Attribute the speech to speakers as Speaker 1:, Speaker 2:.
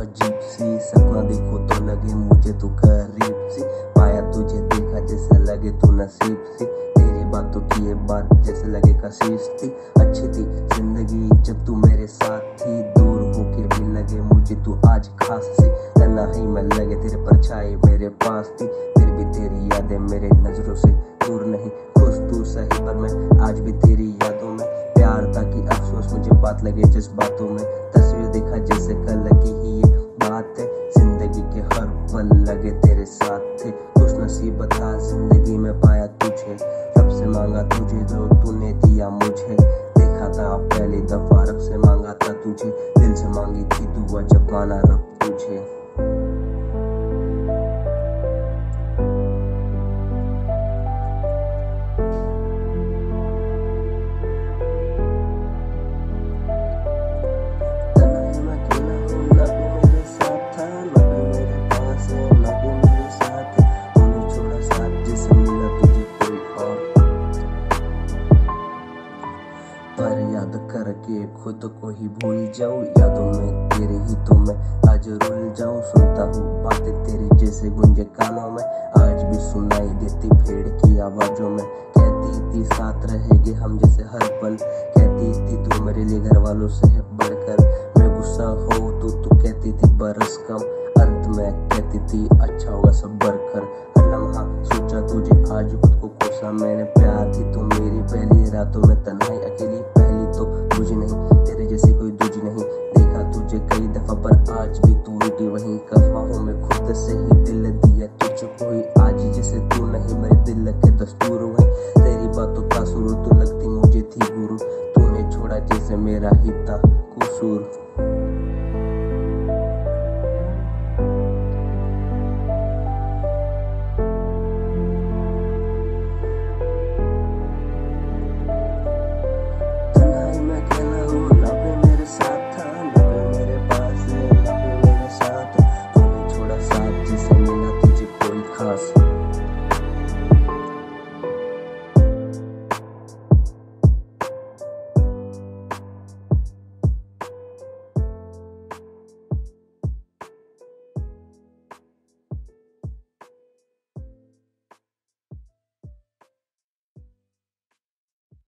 Speaker 1: अजीब सी, सपना देखो तो लगे मुझे तू करीब सी, पाया तुझे देखा जैसे लगे तू नसीब सी, तेरी बातों की ये बात जैसे लगे कशिश थी। अच्छी थी जिंदगी जब तू मेरे साथ थी, दूर होकर भी लगे मुझे तू आज खास सी, तन्हाई में लगे तेरे परछाई मेरे पास थी, फिर भी तेरी यादें मेरे नजरों से दूर नहीं। खुश तू सही पर मैं आज भी तेरी यादों में, प्यार था कि अफसोस मुझे बात लगे जिस बातों में, तस्वीर देखा जैसे कल की ही ये बात है, जिंदगी के हर पल लगे तेरे साथ थे। खुश नसीब था जिंदगी में पाया तुझे, रब से मांगा तुझे जो तूने दिया मुझे, देखा था पहली दफा रब से मांगा था तुझे, दिल से मांगी थी दुआ जब माना रब तुझे। पर याद करके खुद को ही भूल जाऊं, यादों में तेरे ही तो मैं आज रुल जाऊं, सुनता हूँ बातें तेरी जैसे गूंजे कानों में, आज भी सुनाई देती भीड़ की आवाजों में, कहती थी साथ रहेंगे हम जैसे हर पल, कहती थी तू मेरे लिए घर वालों से है बढ़कर, मैं गुस्सा हो तू कहती थी बरस कम, अंत में कहती थी अच्छा होगा सब बढ़कर, हर लम्हा सोचा तुझे आज खुद को कोसा मैंने, प्यार थी तू मेरी पहली रातों में तन्हाई अकेली, पहली तो तुझे नहीं तेरे जैसी कोई दूजी नहीं, देखा तुझे कई दफा पर आज भी तू उल्टी वहीं, कफवाहों में खुद से ही दिल दिया तुझको ही, आज जैसे तू नहीं मेरे दिल के दस्तूर हुए, तेरी बातों का सुरूर तू लगती मुझे थी गुरु, तूने छोड़ा जैसे मेरा ही था कसूर।